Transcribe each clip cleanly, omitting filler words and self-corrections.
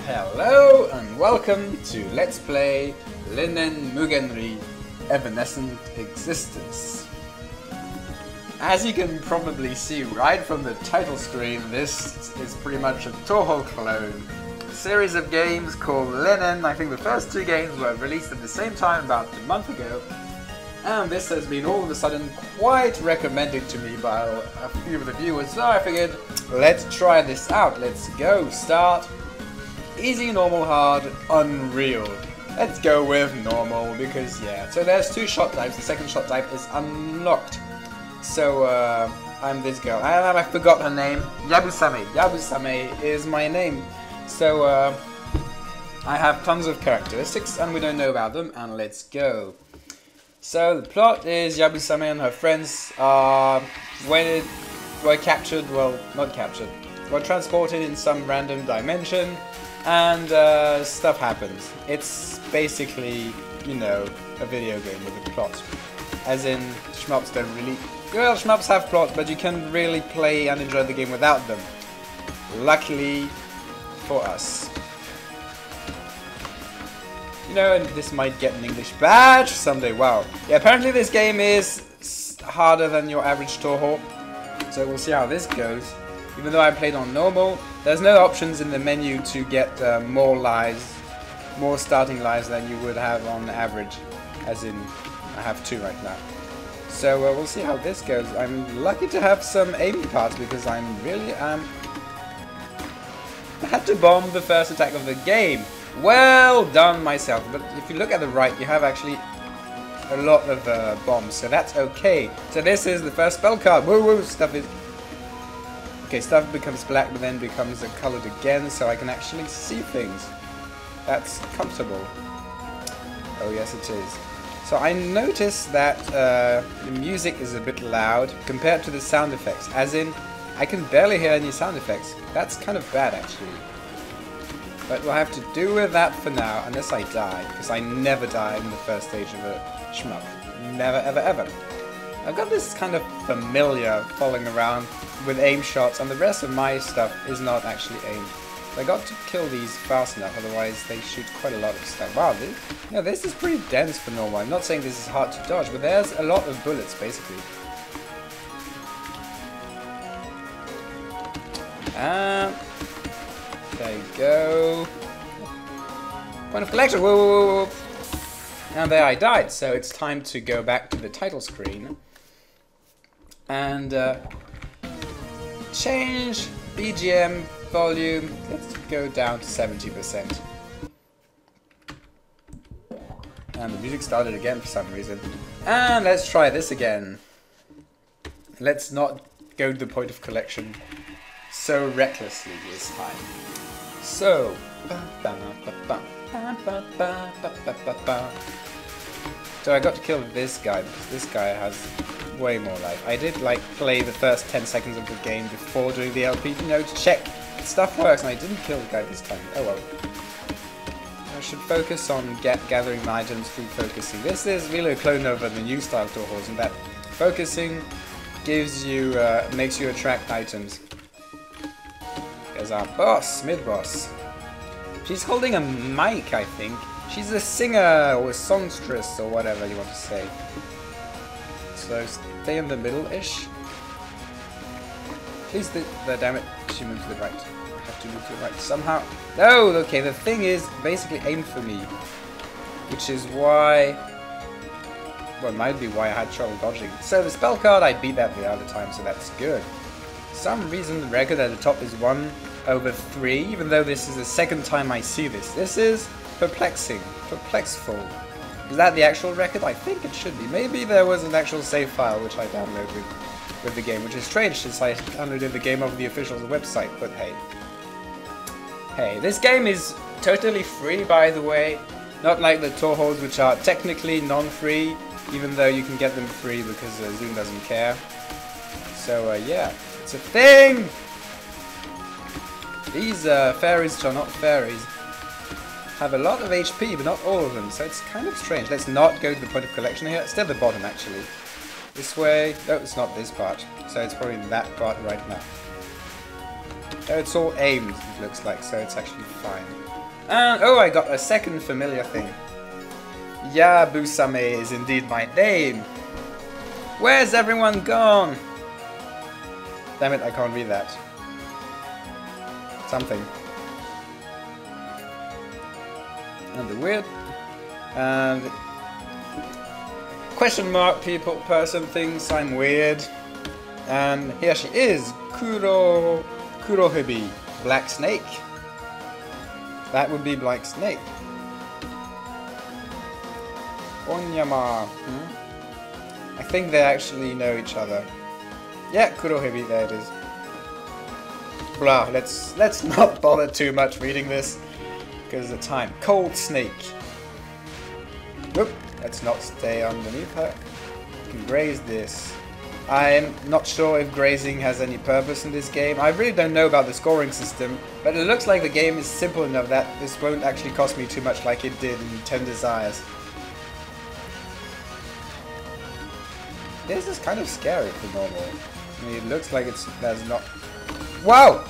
Hello and welcome to Let's Play Linen Mugenri Evanescent Existence. As you can probably see right from the title screen, this is pretty much a Touhou clone. A series of games called Linen. I think the first two games were released at the same time about a month ago. And this has been all of a sudden quite recommended to me by a few of the viewers, so I figured, let's try this out. Let's go. Start. Easy, normal, hard, unreal. Let's go with normal because yeah. So there's two shot types. The second shot type is unlocked. So I'm this girl. I forgot her name. Yabusame. Yabusame is my name. So I have tons of characteristics and we don't know about them. And let's go. So the plot is Yabusame and her friends were captured. Well, not captured. Were transported in some random dimension. And stuff happens. It's basically, you know, a video game with a plot. As in, shmups don't really... Well, shmups have plots, but you can really play and enjoy the game without them. Luckily for us. You know, and this might get an English badge someday. Wow. Yeah, apparently this game is harder than your average Touhou. So we'll see how this goes. Even though I played on normal, there's no options in the menu to get more lives, more starting lives than you would have on average, as in, I have 2 right now. So we'll see how this goes. I'm lucky to have some aiming parts because I'm really, I had to bomb the first attack of the game. Well done myself, but if you look at the right, you have actually a lot of bombs, so that's okay. So this is the first spell card. Woo woo, stuff is... Okay, stuff becomes black but then becomes colored again, so I can actually see things. That's comfortable. Oh yes it is. So I noticed that the music is a bit loud compared to the sound effects. As in, I can barely hear any sound effects. That's kind of bad actually. But we'll have to do with that for now, unless I die. Because I never die in the first stage of a shmup. Never ever ever. I've got this kind of familiar following around with aim shots, and the rest of my stuff is not actually aimed. So I got to kill these fast enough, otherwise they shoot quite a lot of stuff. Wow, this is pretty dense for normal. I'm not saying this is hard to dodge, but there's a lot of bullets, basically. There you go. Point of collection. Whoa, whoa, whoa. And there I died, so it's time to go back to the title screen. And change BGM volume. Let's go down to 70%. And the music started again for some reason. And let's try this again. Let's not go to the point of collection so recklessly this time. So, so I got to kill this guy because this guy has way more life. I did like play the first 10 seconds of the game before doing the LP, you know, to check if stuff works, and I didn't kill the guy this time. Oh well. I should focus on gathering my items through focusing. This is really a clone over the new style Touhous, in that focusing gives you, makes you attract items. There's our boss, mid-boss. She's holding a mic, I think. She's a singer or a songstress or whatever you want to say. So stay in the middle-ish. Please, damn it, she moved to the right. I have to move to the right somehow. No, okay, the thing is basically aimed for me. Which is why... Well, it might be why I had trouble dodging. So the spell card, I beat that the other time, so that's good. For some reason, the record at the top is 1/3, even though this is the second time I see this. This is perplexing. Perplexful. Is that the actual record? I think it should be. Maybe there was an actual save file which I downloaded with the game, which is strange since I downloaded the game over the official website, but hey. Hey, this game is totally free, by the way. Not like the Touhous, which are technically non-free, even though you can get them free because Zoom doesn't care. So yeah, it's a thing! These fairies, which are not fairies, have a lot of HP, but not all of them, so it's kind of strange. Let's not go to the point of collection here. It's at the bottom, actually. This way. No, it's not this part. So it's probably that part right now. It's all aimed, it looks like, so it's actually fine. And, oh, I got a second familiar thing. Yabusame is indeed my name. Where's everyone gone? Damn it, I can't read that. Something. And the weird. And question mark person thinks I'm weird. And here she is, Kurohybi, Black Snake. That would be Black Snake. Onyama. I think they actually know each other. Yeah, Kurohybi, there it is. Blah, let's not bother too much reading this because of the time. Cold Snake. Whoop, let's not stay underneath her. You can graze this. I'm not sure if grazing has any purpose in this game. I really don't know about the scoring system, but it looks like the game is simple enough that this won't actually cost me too much like it did in 10 Desires. This is kind of scary for normal. I mean, it looks like there's not... Wow!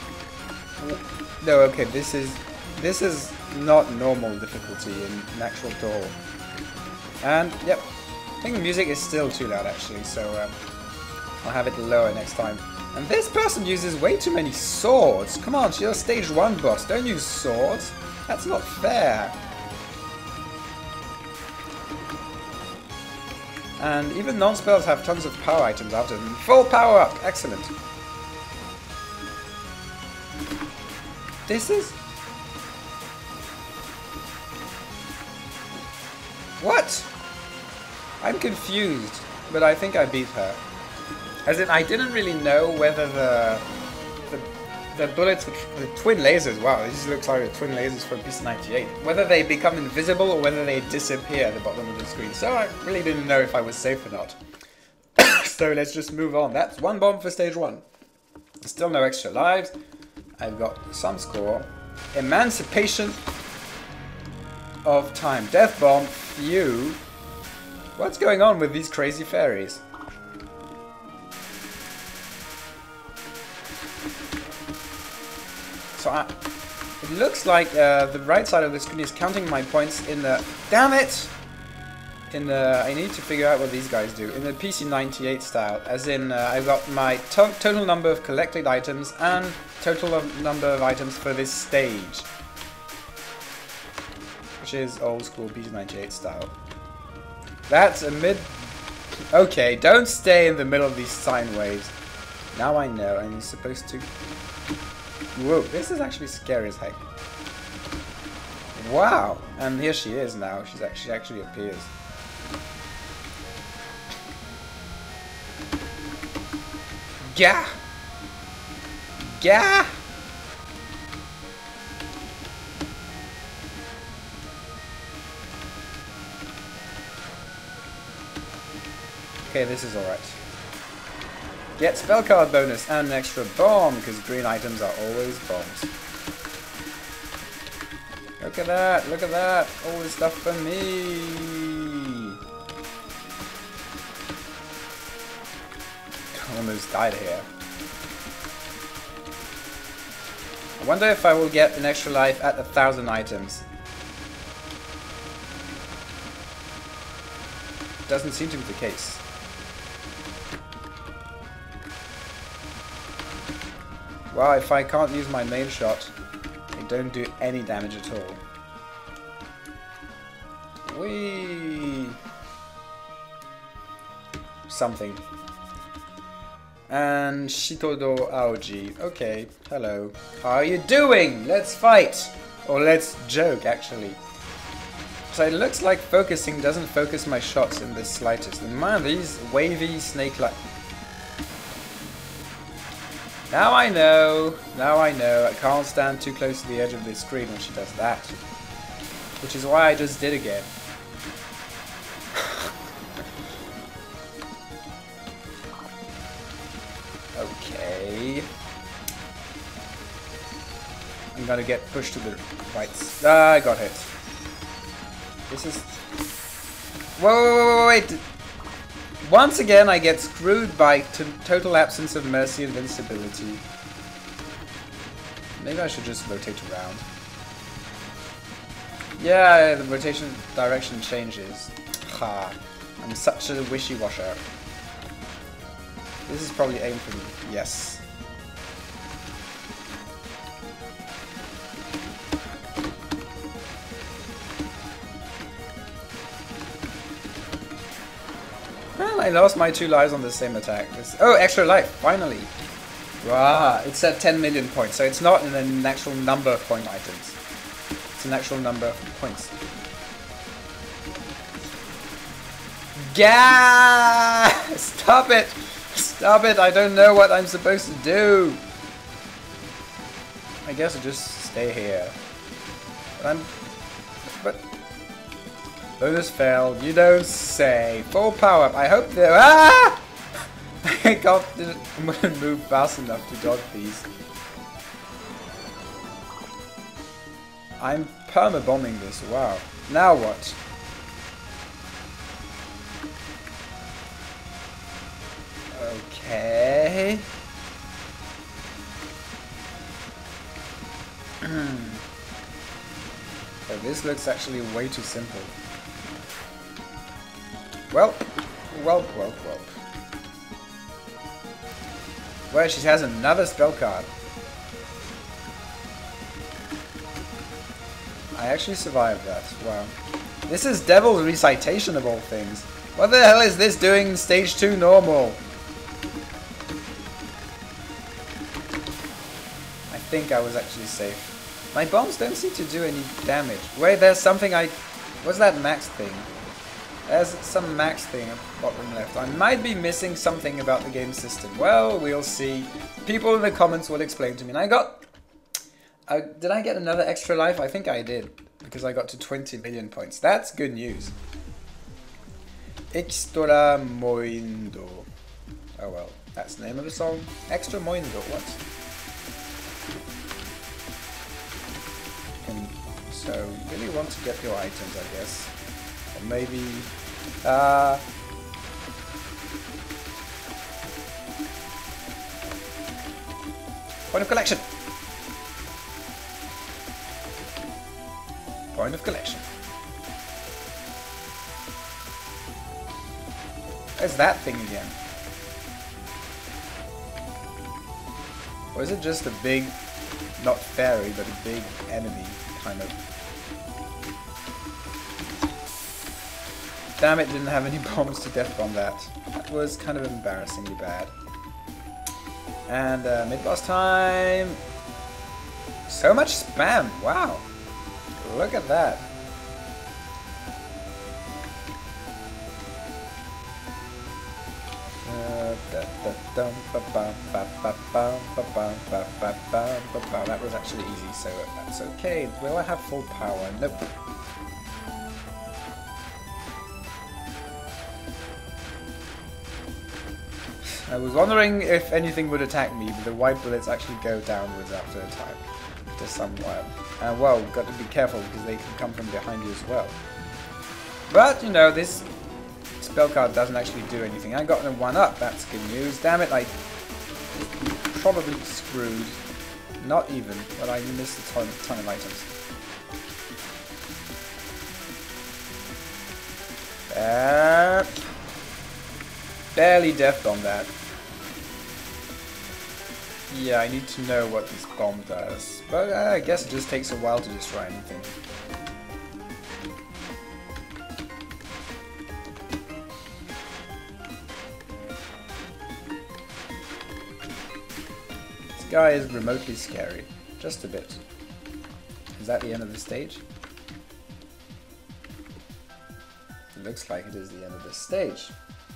No, okay, this is not normal difficulty in actual Toho. And, yep. I think the music is still too loud actually, so I'll have it lower next time. And this person uses way too many swords. Come on, you're a stage 1 boss. Don't use swords. That's not fair. And even non-spells have tons of power items after them. Full power up! Excellent. This is... What? I'm confused, but I think I beat her. As in, I didn't really know whether the bullets with the twin lasers, wow, this looks like the twin lasers from PC-98, whether they become invisible or whether they disappear at the bottom of the screen. So I really didn't know if I was safe or not. So let's just move on. That's 1 bomb for stage 1. Still no extra lives. I've got some score. Emancipation of Time. Death bomb. Phew. What's going on with these crazy fairies? So it looks like the right side of the screen is counting my points in the... Damn it! In the... I need to figure out what these guys do. In the PC-98 style. As in, I've got my total number of collected items and total number of items for this stage. Which is old school PC-98 style. That's a mid... Okay, don't stay in the middle of these sine waves. Now I know, and you're supposed to... Whoa, this is actually scary as heck. Wow! And here she is now. She actually appears. Gah! Gah! Okay, this is alright. Get spell card bonus and an extra bomb, because green items are always bombs. Look at that, look at that. All this stuff for me. Almost died here. I wonder if I will get an extra life at 1,000 items. Doesn't seem to be the case. Well, if I can't use my main shot, I don't do any damage at all. Whee! Something. And Shitodo Aoji. Okay, hello. How are you doing? Let's fight! Or let's joke, actually. So it looks like focusing doesn't focus my shots in the slightest. And man, these wavy snake-like... Now I know, I can't stand too close to the edge of the screen when she does that. Which is why I just did again. Okay. I'm gonna get pushed to the right. Ah, I got hit. This is... Whoa, wait! Once again, I get screwed by total absence of mercy invincibility. Maybe I should just rotate around. Yeah, the rotation direction changes. Ha. I'm such a wishy-washer. This is probably aimed for me. Yes. Well, I lost my 2 lives on the same attack. Oh, extra life, finally. Wow, it's at 10 million points, so it's not in an actual number of point items. It's an actual number of points. Gah! Stop it! Stop it! I don't know what I'm supposed to do. I guess I'll just stay here. But bonus failed. You don't say. Full power up. I hope that. Ah! I didn't move fast enough to dodge these. I'm perma-bombing this. Wow. Now what? Okay. So this looks actually way too simple. Well. Well, she has another spell card. I actually survived that. Wow. This is Devil's Recitation of all things. What the hell is this doing stage 2 normal? I think I was actually safe. My bombs don't seem to do any damage. Wait, there's something what's that max thing? There's some max thing at the bottom left. I might be missing something about the game system. Well, we'll see. People in the comments will explain to me. And I got... did I get another extra life? I think I did. Because I got to 20 million points. That's good news. Extra Moindo. Oh well, that's the name of the song. Extra Moindo, what? So, you really want to get your items, I guess. Or maybe... point of collection! Point of collection. Where's that thing again? Or is it just a big, not fairy, but a big enemy, kind of? Damn it, didn't have any bombs to death bomb that. That was kind of embarrassingly bad. And mid-boss time. So much spam, wow. Look at that. That was actually easy, so that's okay. Will I have full power? Nope. I was wondering if anything would attack me, but the white bullets actually go downwards after a time. To somewhere. And well, we've got to be careful because they can come from behind you as well. But, you know, this spell card doesn't actually do anything. I got a 1-up, that's good news. Damn it, I probably screwed. Not even, but I missed a ton of items. Barely death bomb that. Yeah, I need to know what this bomb does. But I guess it just takes a while to destroy anything. This guy is remotely scary. Just a bit. Is that the end of the stage? It looks like it is the end of this stage.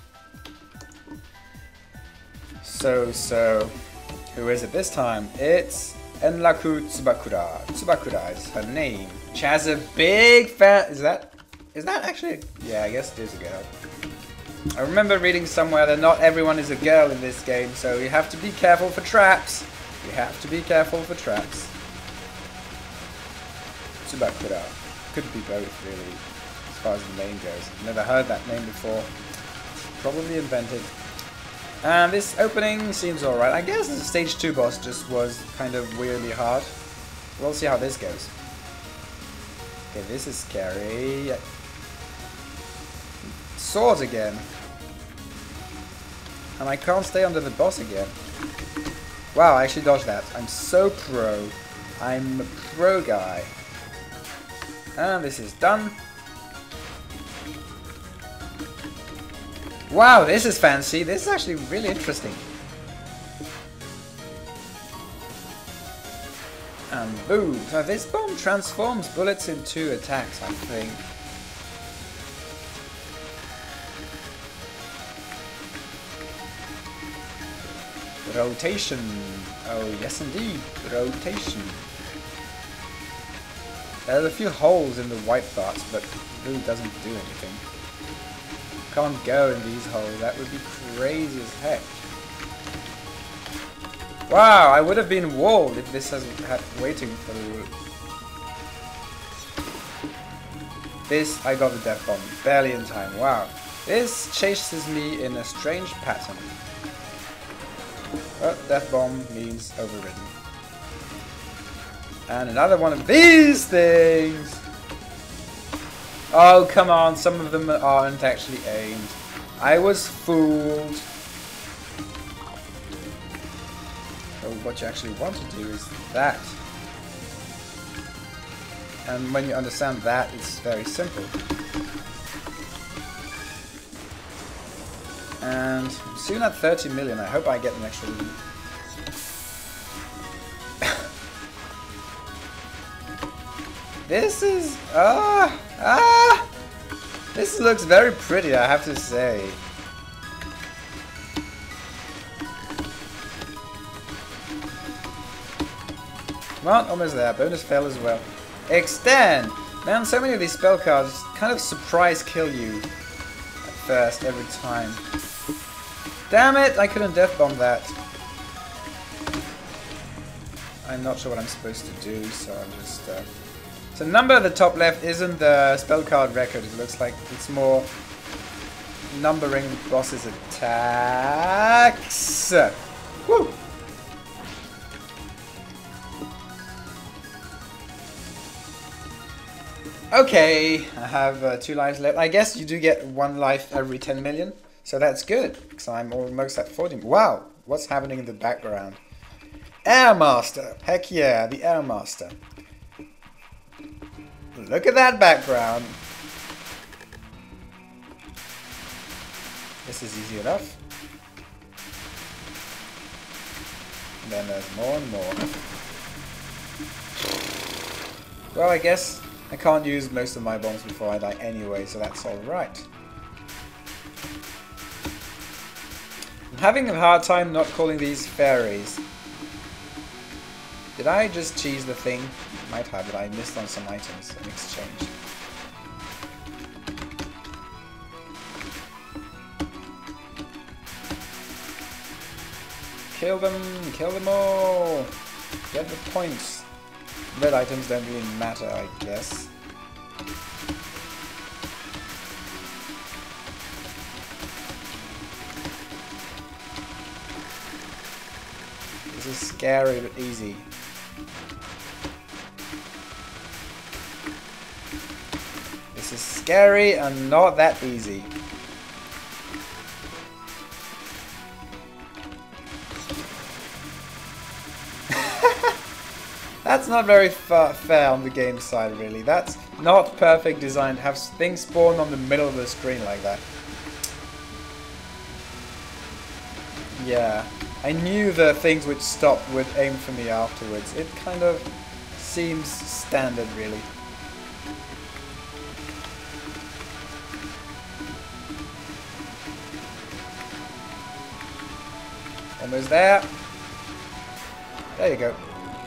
So, who is it this time? It's Enlaku Tsubakura. Tsubakura is her name. She has a big fan. Is that actually? Yeah, I guess it is a girl. I remember reading somewhere that not everyone is a girl in this game, so you have to be careful for traps. You have to be careful for traps. Tsubakura. Could be both, really, as far as the name goes. Never heard that name before. Probably invented. And this opening seems alright. I guess the stage 2 boss just was kind of weirdly hard. We'll see how this goes. Okay, this is scary. Swords again. And I can't stay under the boss again. Wow, I actually dodged that. I'm so pro. I'm a pro guy. And this is done. Wow, this is fancy. This is actually really interesting. And boom. So this bomb transforms bullets into attacks, I think. Rotation. Oh, yes indeed. Rotation. There's a few holes in the white parts, but it really doesn't do anything. Can't go in these holes. That would be crazy as heck. Wow, I would have been walled if this hasn't had waiting for the... This, I got the death bomb. Barely in time. Wow. This chases me in a strange pattern. But death bomb means overridden. And another one of these things! Oh, come on, some of them aren't actually aimed. I was fooled. So what you actually want to do is that. And when you understand that, it's very simple. And soon at 30 million, I hope I get an extra loot. This is... This looks very pretty, I have to say. Come on, almost there. Bonus fail as well. Extend! Man, so many of these spell cards kind of surprise kill you at first, every time. Damn it! I couldn't death bomb that. I'm not sure what I'm supposed to do, so I'm just... So number at the top left isn't the spell card record, it looks like it's more numbering the boss's attacks. Woo! Okay, I have 2 lives left. I guess you do get 1 life every 10 million, so that's good, because I'm almost at 40. Wow, what's happening in the background? Air Master! Heck yeah, the Air Master. Look at that background. This is easy enough. And then there's more and more. Well, I guess I can't use most of my bombs before I die anyway, so that's alright. I'm having a hard time not calling these fairies. Did I just cheese the thing? Might have, but I missed on some items in exchange. Kill them all! Get the points. Red items don't really matter, I guess. This is scary but easy. This is scary and not that easy. That's not very fair on the game side, really. That's not perfect design to have things spawn on the middle of the screen like that. Yeah, I knew the things would stop would aim for me afterwards. It kind of seems standard, really. Almost there. There you go.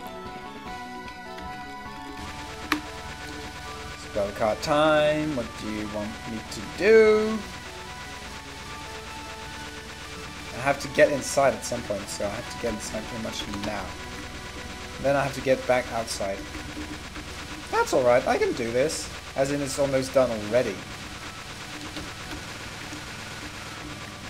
Spell card time. What do you want me to do? I have to get inside at some point, so I have to get inside pretty much now. Then I have to get back outside. That's alright, I can do this. As in, it's almost done already.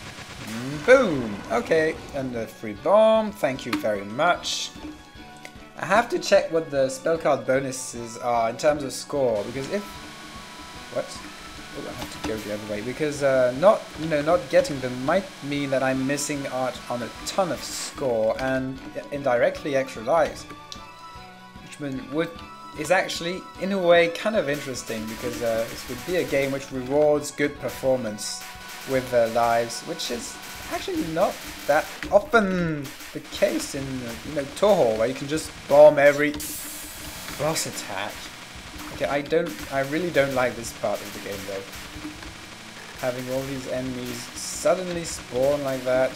Boom! Okay, and a free bomb. Thank you very much. I have to check what the spell card bonuses are in terms of score, because if... What? Oh, I have to go the other way, because not getting them might mean that I'm missing out on a ton of score and indirectly extra lives, which is actually in a way kind of interesting, because this would be a game which rewards good performance with lives, which is actually not that often the case in Toho, where you can just bomb every boss attack. Okay, I really don't like this part of the game though. Having all these enemies suddenly spawn like that,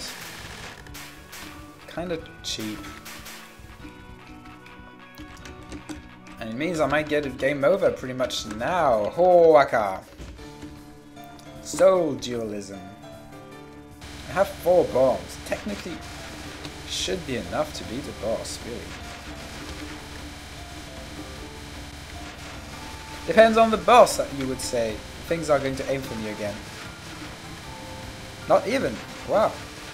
kind of cheap. And it means I might get a game over pretty much now. Hoaka! Soul Dualism. I have 4 bombs. Technically, should be enough to beat a boss, really. Depends on the boss, you would say. Things are going to aim for me again. Not even. Wow.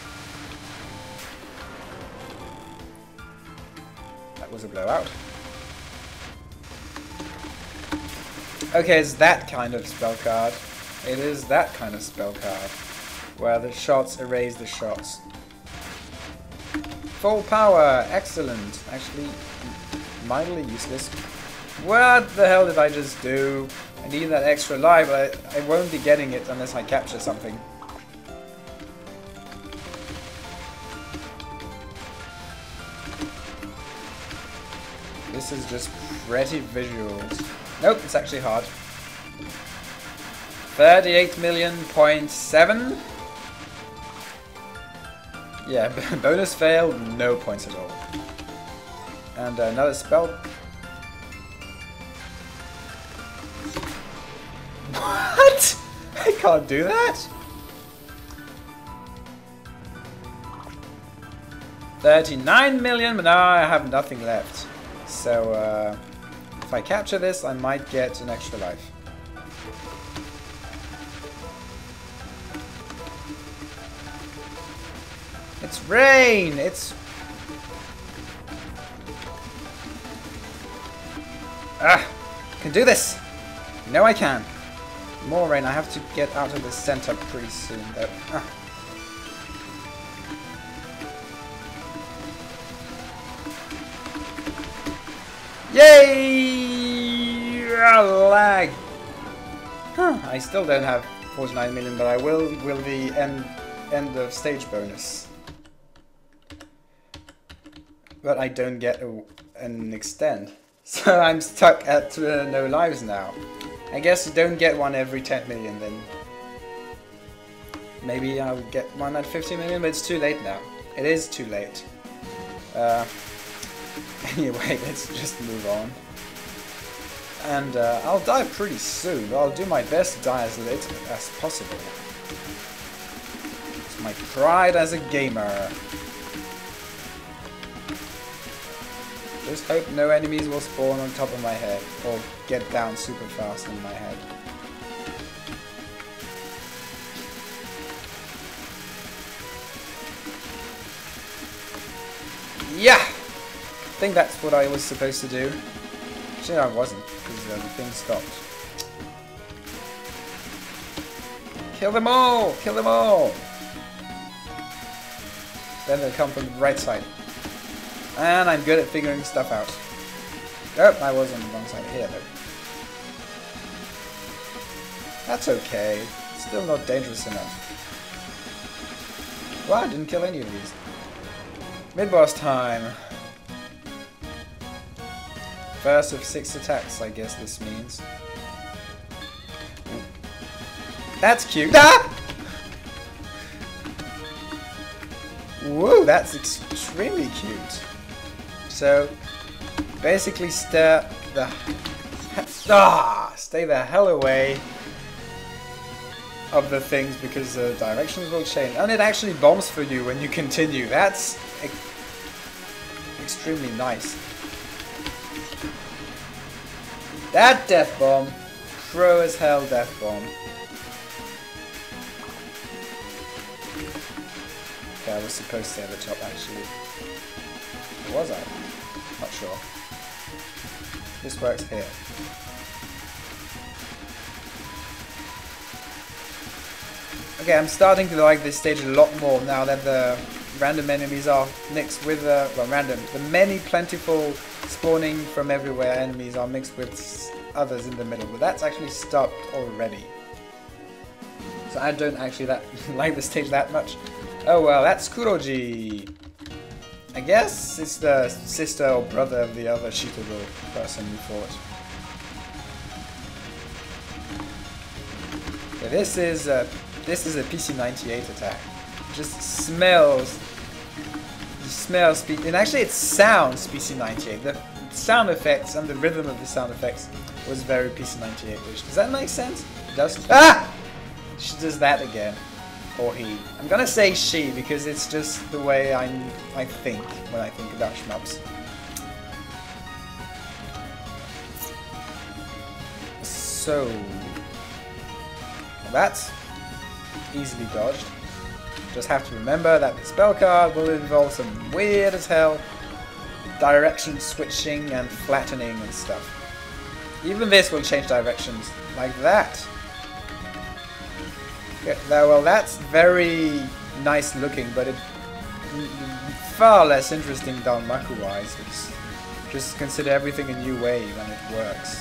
That was a blowout. Okay, it's that kind of spell card. It is that kind of spell card, where the shots erase the shots. Full power, excellent. Actually, mildly useless. What the hell did I just do? I need that extra life, but I won't be getting it unless I capture something. This is just pretty visuals. Nope, it's actually hard. 38,000,000.7. Yeah, bonus fail, no points at all. And another spell. What? I can't do that. 39 million, but now I have nothing left. So, if I capture this, I might get an extra life. It's rain! It's... Ah! I can do this! No, I can. More rain. I have to get out of the center pretty soon, though. Ah. Yay! Lag! Huh, I still don't have 49 million, but I will the end of stage bonus. But I don't get an extend. So I'm stuck at no lives now. I guess you don't get one every 10 million then. Maybe I'll get one at 50 million, but it's too late now. It is too late. Anyway, let's just move on. And I'll die pretty soon, but I'll do my best to die as late as possible. It's my pride as a gamer. Just hope no enemies will spawn on top of my head, or get down super fast in my head. Yeah! I think that's what I was supposed to do. Actually, I wasn't, because the thing stopped. Kill them all! Kill them all! Then they'll come from the right side. And I'm good at figuring stuff out. Nope, I was on the wrong side here, though. That's okay. Still not dangerous enough. Well, I didn't kill any of these. Mid-boss time. First of 6 attacks, I guess this means. That's cute. Ah! Whoa, that's extremely cute. So, basically stay the hell away of the things, because the directions will change. And it actually bombs for you when you continue. That's extremely nice. That death bomb. Pro as hell death bomb. Okay, I was supposed to have a top actually. Or was I? Not sure. This works here. Okay, I'm starting to like this stage a lot more now that the random enemies are mixed with the many plentiful spawning from everywhere enemies are mixed with others in the middle. But that's actually stopped already. So I don't actually like the stage that much. Oh well, that's Kuroji. I guess it's the sister or brother of the other Shitoro person we fought. Okay, this is a PC-98 attack. It just smells. It smells and actually it sounds PC-98. The sound effects and the rhythm of the sound effects was very PC-98-ish. Does that make sense? It does. Ah! She does that again. Or he. I'm gonna say she because it's just the way I think when I think about shmups. So that's easily dodged. Just have to remember that the spell card will involve some weird as hell direction switching and flattening and stuff. Even this will change directions like that. Okay, well, that's very nice looking, but it far less interesting Danmaku-wise. Just consider everything a new way when it works.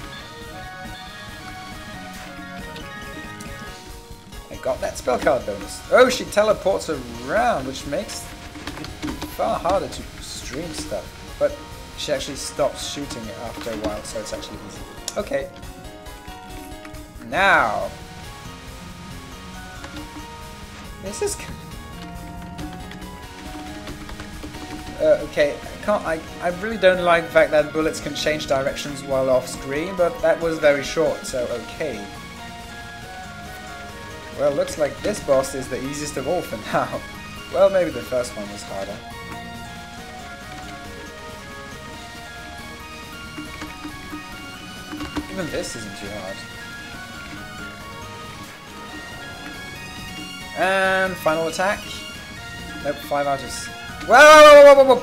I got that spell card bonus. Oh, she teleports around, which makes it far harder to stream stuff. But she actually stops shooting it after a while, so it's actually easy. Okay. Now. This is... okay, I really don't like the fact that bullets can change directions while off screen, but that was very short, so okay. Well, looks like this boss is the easiest of all for now. Well, maybe the first one was harder. Even this isn't too hard. And final attack. Nope, 5 out of... Whoa!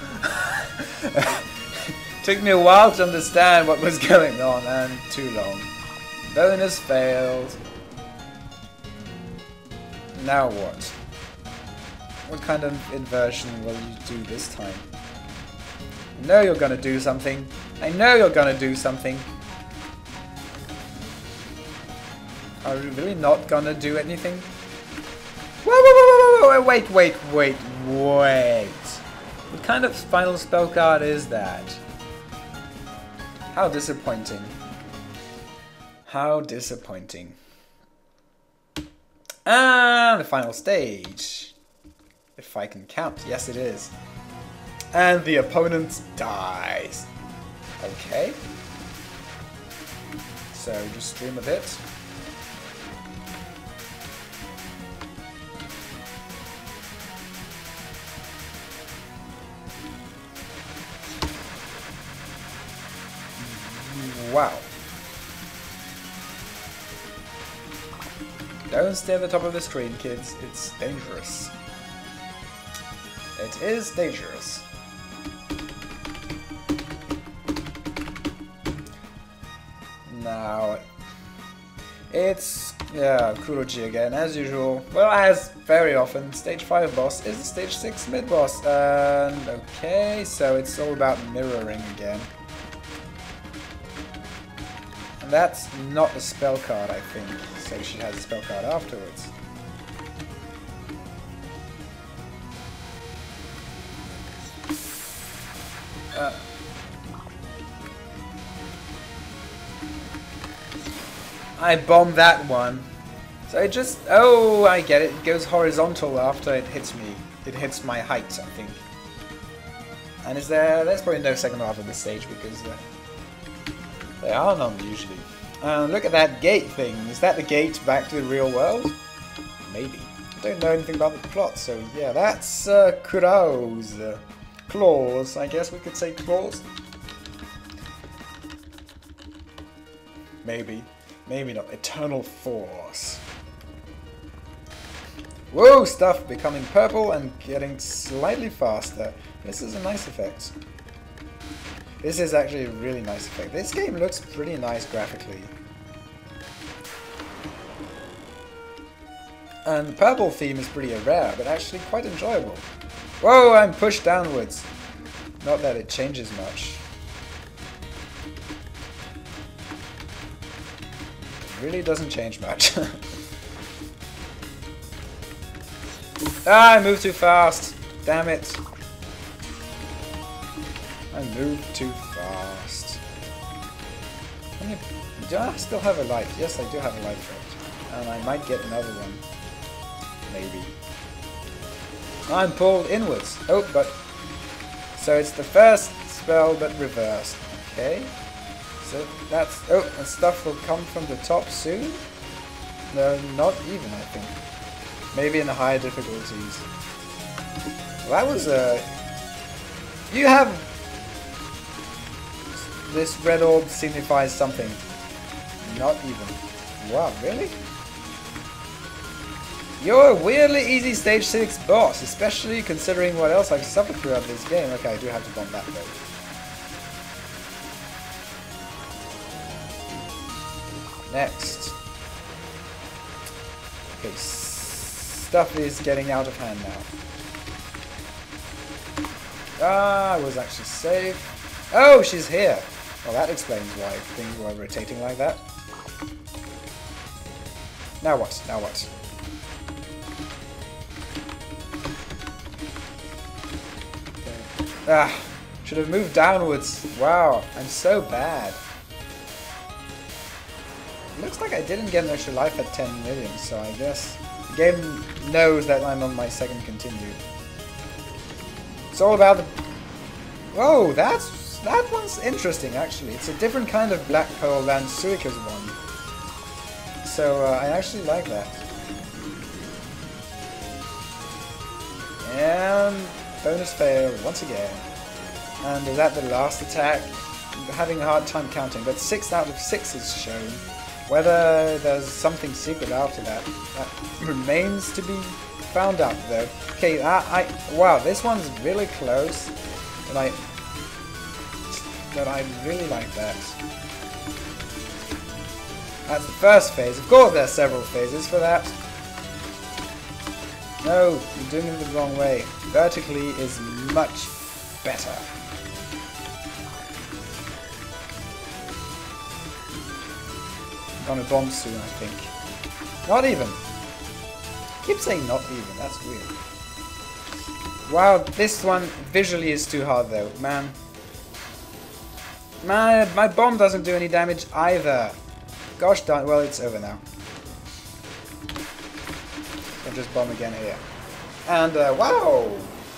Took me a while to understand what was going on, and too long. Bonus failed. Now what? What kind of inversion will you do this time? I know you're gonna do something. I know you're gonna do something. Are you really not gonna do anything? Whoa, wait. What kind of final spell card is that? How disappointing. How disappointing. And the final stage. If I can count. Yes, it is. And the opponent dies. Okay. So just stream a bit. Wow. Don't stay at the top of the screen, kids. It's dangerous. It is dangerous. Now, it's, Kuroji again, as usual. Well, as very often, stage 5 boss is the stage 6 mid-boss. And, okay, so it's all about mirroring again. And that's not a spell card, I think, so she has a spell card afterwards. I bombed that one. So it just... Oh, I get it. It goes horizontal after it hits me. It hits my height, I think. And is there... There's probably no second half of this stage because... They are none usually. Look at that gate thing. Is that the gate back to the real world? Maybe. I don't know anything about the plot, so yeah, that's Kuro's claws. I guess we could say claws. Maybe. Maybe not. Eternal Force. Whoa! Stuff becoming purple and getting slightly faster. This is a nice effect. This is actually a really nice effect. This game looks pretty nice graphically. And the purple theme is pretty rare, but actually quite enjoyable. Whoa, I'm pushed downwards. Not that it changes much. It really doesn't change much. Ah, I moved too fast. Damn it. I moved too fast. Do I still have a life? Yes, I do have a life left. And I might get another one. Maybe. I'm pulled inwards. Oh, but... So it's the first spell, but reversed. Okay. So that's... Oh, and stuff will come from the top soon? No, not even, I think. Maybe in the higher difficulties. Well, that was You have... This red orb signifies something. Not even. Wow, really? You're a weirdly easy stage 6 boss, especially considering what else I've suffered throughout this game. Okay, I do have to bomb that though. Next. Okay, stuff is getting out of hand now. Ah, I was actually safe. Oh, she's here! Well, that explains why things were rotating like that. Now what? Now what? Ah, should have moved downwards. Wow, I'm so bad. Looks like I didn't get an extra life at 10 million, so I guess the game knows that I'm on my second continue. It's all about the... Whoa, that one's interesting actually. It's a different kind of black hole than Suika's one. So I actually like that. And bonus fail once again. And is that the last attack? I'm having a hard time counting, but 6 out of 6 is shown. Whether there's something secret after that, that remains to be found out though. Okay, wow, this one's really close, and I really like that. That's the first phase. Of course there's several phases for that. No, you're doing it the wrong way. Vertically is much better. I'm gonna bomb soon, I think. Not even. I keep saying not even, that's weird. Wow, this one visually is too hard though, man. My bomb doesn't do any damage either. Gosh darn, well it's over now. I'll just bomb again here. And wow!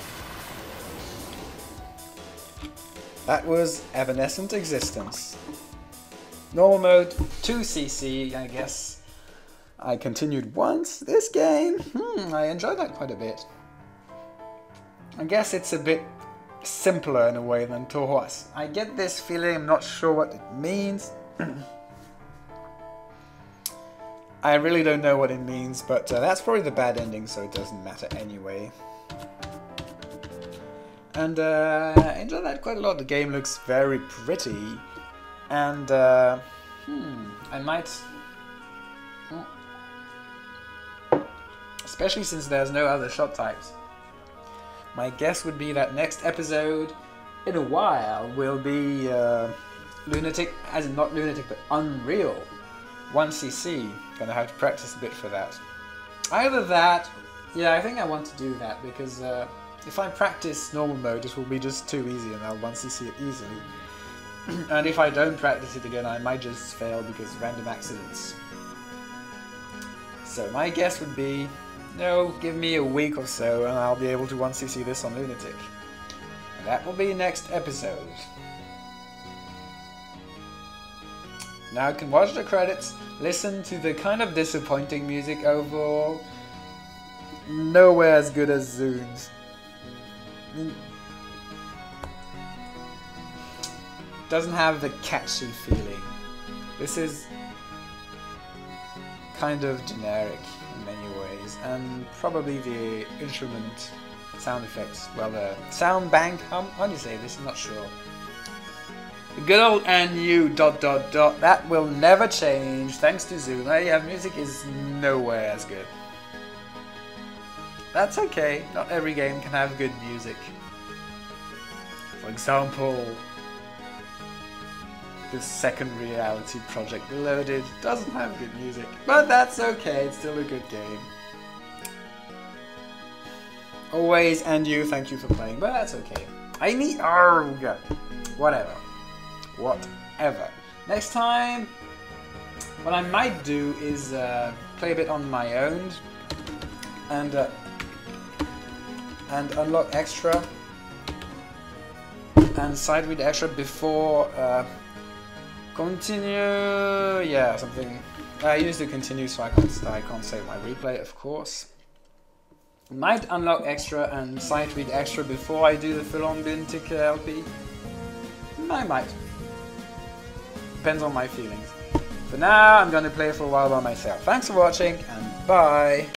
That was Evanescent Existence. Normal mode, 2cc, I guess. I continued once. This game, I enjoyed that quite a bit. I guess it's a bit simpler in a way than Touhou. I get this feeling, I'm not sure what it means. I really don't know what it means, but that's probably the bad ending, so it doesn't matter anyway. And I enjoy that quite a lot. The game looks very pretty, and I might, especially since there's no other shot types. My guess would be that next episode, in a while, will be Lunatic, as in not Lunatic, but Unreal 1cc. Gonna have to practice a bit for that. Either that, yeah, I think I want to do that because if I practice normal mode, it will be just too easy and I'll 1cc it easily. And if I don't practice it again, I might just fail because random accidents. So my guess would be, no, give me a week or so and I'll be able to 1cc this on Lunatic. And that will be next episode. Now I can watch the credits, listen to the kind of disappointing music overall. Nowhere as good as Zune's. Doesn't have the catchy feeling. This is kind of generic in many ways, and probably the instrument sound effects, well, the sound bank, how do you say this? I'm not sure. Good old NU ... That will never change thanks to Zoom. Yeah, music is nowhere as good. That's okay. Not every game can have good music. For example, this second Reality Project Reloaded doesn't have good music, but that's okay. It's still a good game. Always NU, thank you for playing, but that's okay. I need whatever. Next time, what I might do is play a bit on my own and unlock extra and side read extra before continue. Yeah, something. I used to continue, so I can't save my replay, of course. Might unlock extra and sight read extra before I do the full-on Bintic LP. I might. Depends on my feelings. For now, I'm gonna play for a while by myself. Thanks for watching, and bye!